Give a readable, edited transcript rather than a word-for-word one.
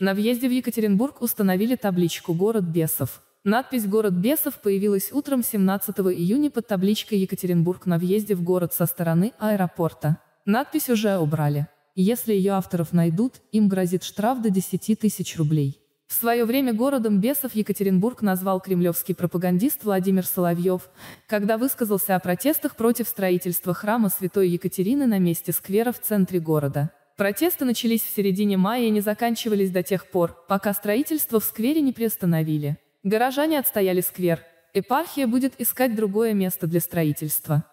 На въезде в Екатеринбург установили табличку «Город бесов». Надпись «Город бесов» появилась утром 17 июня под табличкой «Екатеринбург» на въезде в город со стороны аэропорта. Надпись уже убрали. Если ее авторов найдут, им грозит штраф до 10 тысяч рублей. В свое время городом бесов Екатеринбург назвал кремлевский пропагандист Владимир Соловьев, когда высказался о протестах против строительства храма Святой Екатерины на месте сквера в центре города. Протесты начались в середине мая и не заканчивались до тех пор, пока строительство в сквере не приостановили. Горожане отстояли сквер. Епархия будет искать другое место для строительства.